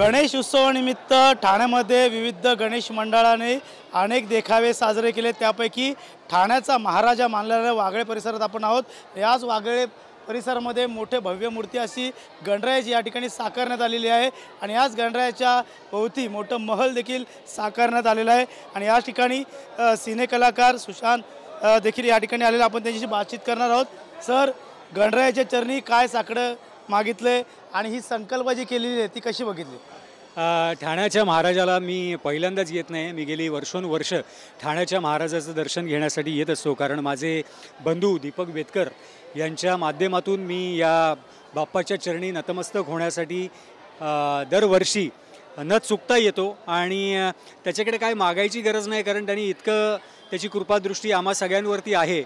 गणेश उत्सवानिमित्त ठाण्यामध्ये विविध गणेश मंडळाने अनेक देखावे साजरे केले। त्यापैकी ठाण्याचा महाराजा मानलेल्या वागळे परिसरात आपण आहोत। याच वागळे परिसरामध्ये मोठे भव्य मूर्ती अशी गणरायाची या ठिकाणी साकारण्यात आलेली आहे आणि याच गणरायाच्या भोवती मोठं महल देखील साकारण्यात आलेला आहे। आणि या ठिकाणी सिने कलाकार सुशांत देखील या ठिकाणी आलेले, आपण त्यांच्याशी बातचीत करणार आहोत। सर, गणरायाच्या चरणी काय साकडं मागितले आणि ही संकल्प जी केलेली आहे ती कशी बघितली? ठाण्याच्या महाराजाला मी पहिल्यांदाच येत नाही, मी गेली वर्षोनवर्ष ठाण्याच्या महाराजाचं दर्शन घेण्यासाठी येत असतो। कारण माझे बंधू दीपक वेदकर यांच्या माध्यमातून मी या बाप्पाच्या चरणी नतमस्तक होण्यासाठी दरवर्षी न चुकता येतो। आणि त्याच्याकडे काय मागायची गरज नाही, कारण त्यांनी इतकं त्याची कृपादृष्टी आम्हा सगळ्यांवरती आहे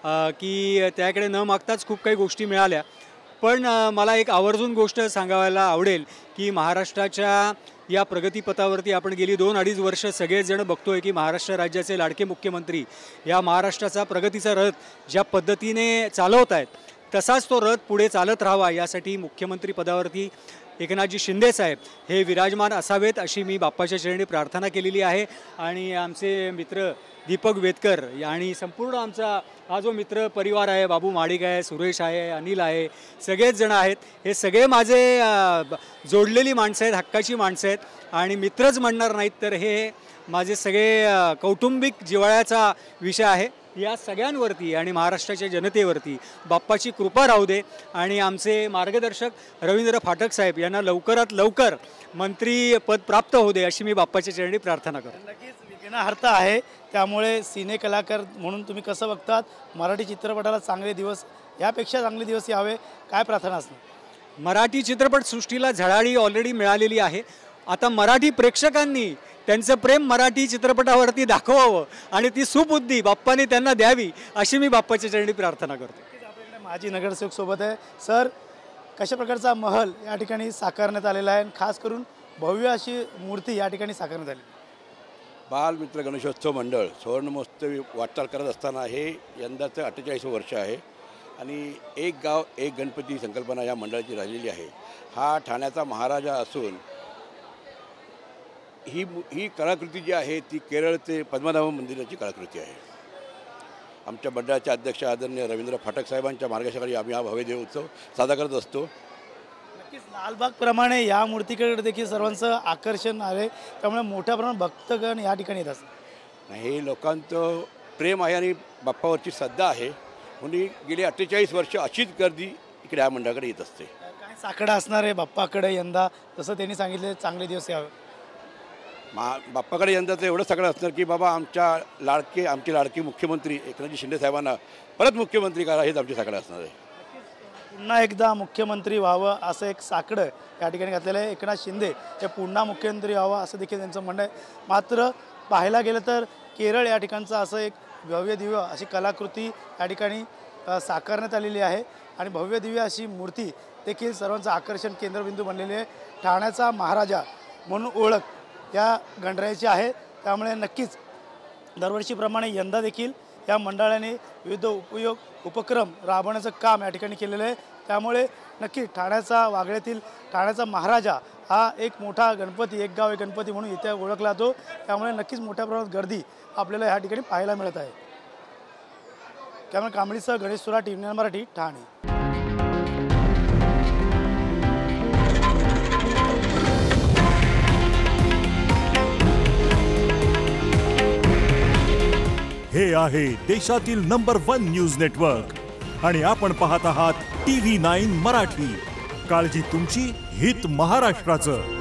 की त्याकडे न मागताच खूप काही गोष्टी मिळाल्या। पण मला एक आवर्जून गोष्ट सांगायला आवडेल की महाराष्ट्राच्या या प्रगतीपथावरती आपण गेली 2-2.5 वर्ष सगळेजण बघतोय की महाराष्ट्र राज्याचे लाडके मुख्यमंत्री या महाराष्ट्राचा प्रगतीचा रथ ज्या पद्धतीने चालवत आहेत तसाच तो रथ पुढे चालत राहावा, यासाठी मुख्यमंत्री पदावरती एकनाथजी शिंदे साहेब हे विराजमान असावेत अशी मी बाप्पाच्या चरणी प्रार्थना केलेली आहे। आणि आमचे मित्र दीपक वेदकर आणि संपूर्ण आमचा हा जो मित्र परिवार आहे, बाबू माडिक आहे, सुरेश आहे, अनिल आहे, सगळेच जण आहेत, हे सगळे माझे जोडलेली माणसं आहेत, हक्काची माणसं आहेत। आणि मित्रच म्हणणार नाहीत तर हे माझे सगळे कौटुंबिक जिव्हाळ्याचा विषय आहे। या सगळ्यांवरती आणि महाराष्ट्राच्या जनतेवरती बाप्पाची कृपा राहू दे। आणि आमचे मार्गदर्शक रवींद्र फाटक साहेब यांना लवकरात लवकर मंत्रीपद प्राप्त होऊ दे अशी मी बाप्पाच्या चरणी प्रार्थना करतो। नक्कीच विघ्नहर्ता आहे, त्यामुळे सिने कलाकार म्हणून तुम्ही कसं बघतात? मराठी चित्रपटाला चांगले दिवस, यापेक्षा चांगले दिवस यावे, काय प्रार्थना असणार? मराठी चित्रपटसृष्टीला झळाळी ऑलरेडी मिळालेली आहे। आता मराठी प्रेक्षकांनी त्यांचं प्रेम मराठी चित्रपटावरती दाखवावं आणि ती सुबुद्धी बाप्पाने त्यांना द्यावी अशी मी बाप्पाच्या चरणी प्रार्थना करतो। आपल्याकडे माजी नगरसेवक सोबत आहे। सर, कशा प्रकारचा महल या ठिकाणी साकारण्यात आलेला आहे, खास करून भव्य अशी मूर्ती या ठिकाणी साकारण्यात आली? बालमित्र गणेशोत्सव मंडळ सुवर्णमहोत्सवी वाटचाल करत असताना हे यंदाचं 48वं वर्ष आहे आणि एक गाव एक गणपती संकल्पना या मंडळाची राहिलेली आहे। हा ठाण्याचा महाराजा असून ही कलाकृती जी आहे ती केरळचे पद्मनाभ मंदिराची कलाकृती आहे। आमच्या मंडळाचे अध्यक्ष आदरणीय रवींद्र फाटक साहेबांच्या मार्गदर्शनाखाली आम्ही हा भव्य देव उत्सव साजरा करत असतो। नक्कीच लालबागप्रमाणे या मूर्तीकडे देखील सर्वांचं आकर्षण आहे, त्यामुळे मोठ्या प्रमाणात भक्तगण या ठिकाणी येत असतात। हे लोकांचं प्रेम आहे आणि बाप्पावरची श्रद्धा आहे, म्हणून गेली 48 वर्ष अशीच गर्दी इकडे या मंडळाकडे येत असते। काय साकडं असणार आहे बाप्पाकडे यंदा, जसं त्यांनी सांगितले चांगले दिवस यावे? बाप्पाकडे यंदाचं एवढं सगळं असणार की बाबा आमचे लाडके मुख्यमंत्री एकनाथजी शिंदे साहेबांना परत मुख्यमंत्री करा, हेच आमचे साकडं असणार आहे। पुन्हा एकदा मुख्यमंत्री व्हावं असं एक साकडं या ठिकाणी घातलेलं आहे। एकनाथ शिंदे हे पुन्हा मुख्यमंत्री व्हावं असं देखील त्यांचं म्हणणं आहे। मात्र पाहायला गेलं तर केरळ या ठिकाणचं असं एक भव्य दिव्य अशी कलाकृती या ठिकाणी साकारण्यात आलेली आहे आणि भव्य दिव्य अशी मूर्ती देखील सर्वांचं आकर्षण केंद्रबिंदू बनलेली आहे। ठाण्याचा महाराजा म्हणून ओळख या गणरायाची आहे, त्यामुळे नक्कीच दरवर्षीप्रमाणे यंदा देखील या मंडळाने विविध उपक्रम राबवण्याचं काम या ठिकाणी केलेलं आहे। त्यामुळे नक्की ठाण्याचा वागळ्यातील ठाण्याचा महाराजा हा एक मोठा गणपती, एक गाव एक गणपती म्हणून इथे ओळखला जातो, त्यामुळे नक्कीच मोठ्या प्रमाणात गर्दी आपल्याला या ठिकाणी पाहायला मिळत आहे। त्यामुळे कांबळीसह गणेश सुरा, टीव्ही मराठी, ठाणे। हे आहे देशातील नंबर 1 न्यूज नेटवर्क आणि आपण पाहत आहात TV9 मराठी। काळजी तुमची, हित महाराष्ट्राचं।